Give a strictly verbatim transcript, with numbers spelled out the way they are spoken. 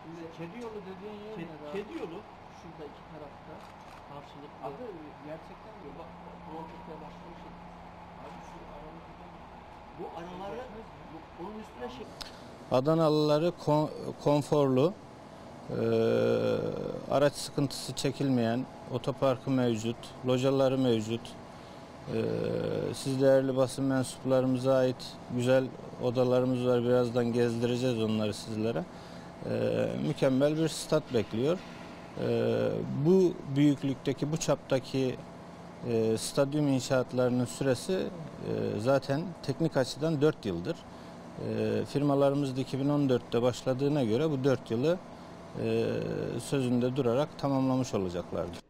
Şimdi kedi yolu dediğin yer Kedi, ne? kedi yolu. Şurada iki tarafta karşılıklı. Abi gerçekten de bak Protekte başlamışız. abi şu aralıkta bu araları bu, onun üstüne şey. Adanalıları kon, konforlu, e, araç sıkıntısı çekilmeyen otoparkı mevcut, locaları mevcut. E, siz değerli basın mensuplarımıza ait güzel odalarımız var. Birazdan gezdireceğiz onları sizlere. E, mükemmel bir stat bekliyor. E, bu büyüklükteki, bu çaptaki e, stadyum inşaatlarının süresi e, zaten teknik açıdan dört yıldır. E, firmalarımız da iki bin on dörtte başladığına göre bu dört yılı e, sözünde durarak tamamlamış olacaklardır.